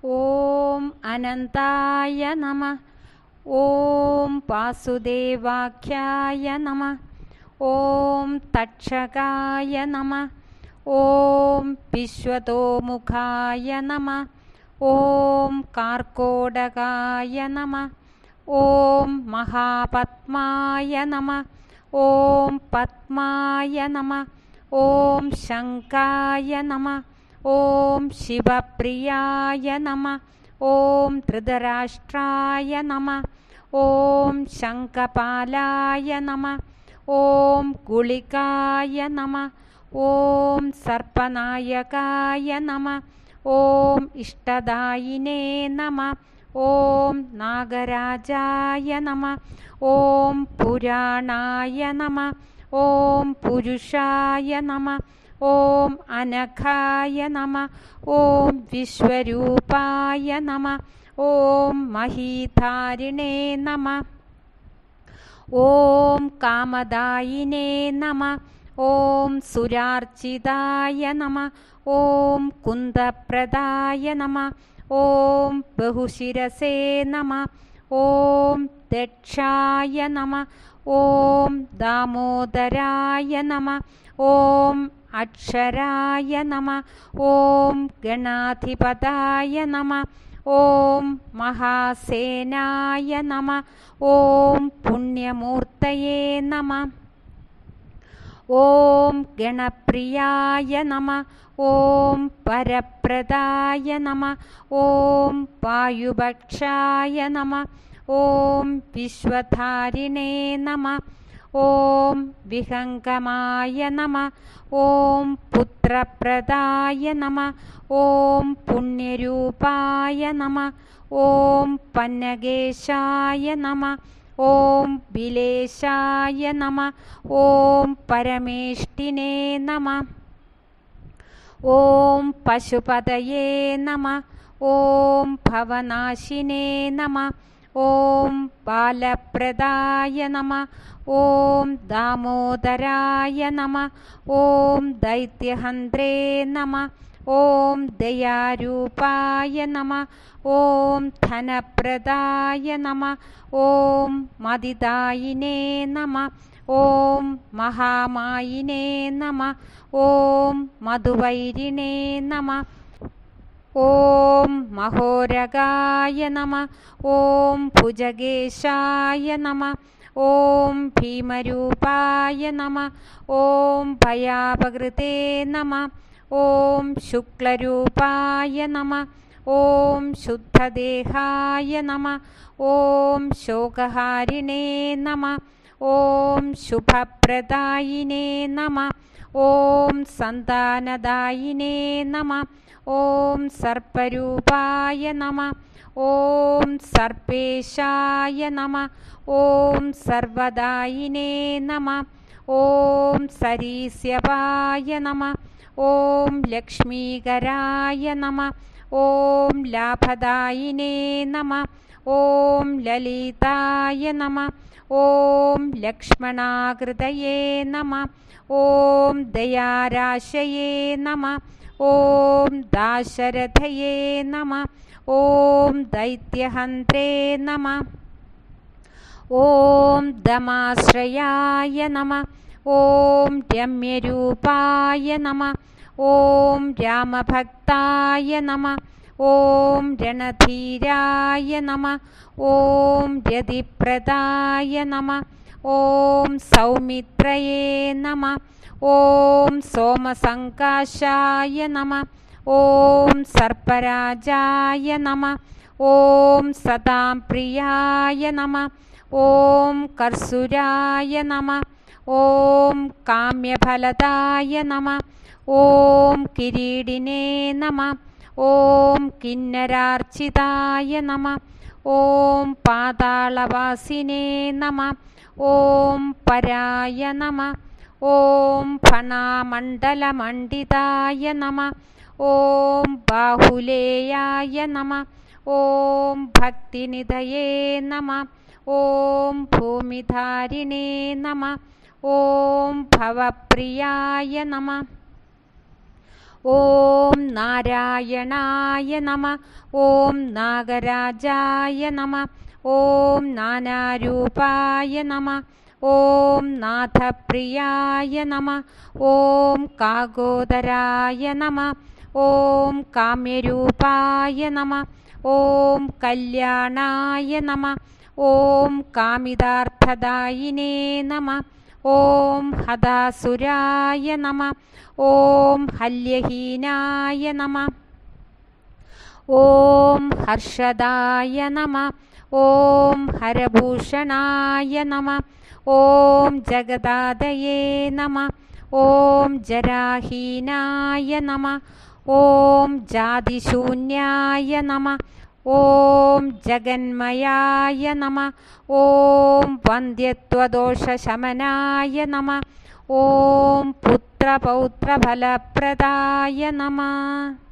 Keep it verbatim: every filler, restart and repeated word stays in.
ഓം അനന്തായ നമഃ. ഓം വാസുദേവാഖ്യായ നമഃ. ഓം തക്ഷകായ നമഃ. ഓം വിശ്വതോമുഖായ നമഃ. ഓം കാർക്കോടകായ നമഃ. ഓം മഹാപത്മായ നമഃ. ഓം പത്മായ നമഃ. ഓം ശങ്കായ നമഃ. ഓം ശിവപ്രിയായ നമഃ. ഓം ധൃതരാഷ്ട്രായ നമഃ. ഓം ശംഖപാലായ നമഃ. ഓം ഗുളികായ നമഃ. ഓം സർപ്പനായകായ നമഃ. ഓം ഇഷ്ടദായിനേ നമഃ. ഓം നാഗരാജായ നമഃ. ഓം പുരാണായ നമഃ. ഓം പുരുഷായ നമഃ. ഓം അനഘായ നമഃ. ഓം വിശ്വരൂപായ നമഃ. ഓം മഹീധാരിണേ നമഃ. ഓം കാമദായിനേ നമഃ. ഓം സുരാർച്ചിതായ നമഃ. ഓം കുന്ദപ്രദായ നമഃ. ഓം ബഹുശിരസേ നമഃ. ഓം ദക്ഷായ നമഃ. ഓം ദാമോദരായ നമഃ. ഓം അക്ഷരായ നമഃ. ഓം ഗണാധിപതായ നമഃ. ഓം മഹാസേനായ നമഃ. ഓം പുണ്യമൂർത്തയേ നമഃ. ഓം ഗണപ്രിയായ നമഃ. ഓം പരപ്രദായ നമഃ. ഓം വായുഭക്ഷായ നമഃ. ഓം വിശ്വധാരിണേ നമഃ. ഓം വിഹംഗമായ നമഃ. ഓം പുത്രപ്രദായ നമഃ. ഓം പുണ്യരൂപായ നമഃ. ഓം പന്നഗേശായ നമഃ. ഓം ബിലേശായ നമഃ. ഓം പരമേഷ്ഠിനേ നമഃ. ഓം പശുപതയേ നമഃ. ഓം ഭവനാശിനേ നമഃ. ഓം ബാലപ്രദായ നമഃ. ഓം ദാമോദരായ നമഃ. ഓം ദൈത്യഹന്ത്രേ നമഃ. ഓം ദയാരൂപായ നമഃ. ഓം ധനപ്രദായ നമഃ. ഓം മതിദായിനേ നമഃ. ഓം മഹാമായിനേ നമഃ. ഓം മധുവൈരിണേ നമഃ. ഓം മഹോരഗായ നമഃ. ഓം ഭുജഗേശായ നമഃ. ഓം ഭീമരൂപായ നമഃ. ഓം ഭയാപകൃതേ നമഃ. ഓം ശുക്ലരൂപായ നമഃ. ഓം ശുദ്ധദേഹായ നമഃ. ഓം ശോകഹാരിണേ നമഃ. ഓം ശുഭപ്രദായിനേ നമഃ. ഓം സന്താനദായിനേ നമഃ. ഓം സർപ്പരൂപായ നമഃ. ഓം സർപ്പേശായ നമഃ. ഓം സർവദായിനേ നമഃ. ഓം സരീസ്യപായ നമഃ. ഓം ലക്ഷ്മീകരായ നമഃ. ഓം ലാഭദായിനേ നമഃ. ഓം ലളിതായ നമഃ. ഓം ലക്ഷ്മണാകൃതയേ നമഃ. ഓം ദയാരാശയേ നമഃ. ഓം ദാശരഥയേ നമഃ. ഓം ദൈത്യഹന്ത്രേ നമഃ. ഓം ദമാശ്രയായ നമഃ. ഓം രമ്യരൂപായ നമഃ. ഓം രാമഭക്തായ നമഃ. ഓം രണധീരായ നമഃ. ഓം രതിപ്രദായ നമഃ. ഓം സൗമിത്രയേ നമഃ. ഓം സോമസങ്കാശായ നമഃ. ഓം സർപ്പരാജായ നമഃ. ഓം സദാം പ്രിയായ നമഃ. ഓം കർസുരായ നമഃ. ഓം കാമ്യഫലദായ നമഃ. ഓം കിരീടിനേ നമഃ. ഓം കിന്നരാർച്ചിതായ നമഃ. ഓം പാതാളവാസിനേ നമഃ. ഓം പരായ നമഃ. ഓം ഫണാമണ്ഡലമണ്ഡിതായ നമഃ. ഓം ബാഹുലേയായ നമഃ. ഓം ഭക്തിനിധയേ നമഃ. ഓം ഭൂമിധാരിണേ നമഃ. ഓം ഭവപ്രിയായ നമഃ. ഓം നാരായണായ നമ. ഓം നാഗരാജായ നമ. ഓം നാനാരൂപായ നമ. ഓം നാഥപ്രിയായ നമ. ഓം കാഗോദരായ നമ. ഓം കാമ്യരൂപായ നമ. ഓം കല്യാണായ നമ. ഓം കാമിതാർത്ഥദായിനേ നമ. ഓം ഹതാസുരായ നമ. ഓം ഹല്യഹീനായ നമ. ഓം ഹർഷദായ നമ. ഓം ഹരഭൂഷണായ നമ. ഓം ജഗദാദയേ നമ. ഓം ജരാഹീനായ നമ. ഓം ജാതിശൂന്യായ നമ. ഓം ജഗന്മയായ നമ. ഓം വന്ദ്യത്വദോഷശമനായ നമ. ഓം പുത്രപൗത്രഫലപ്രദായ നമ.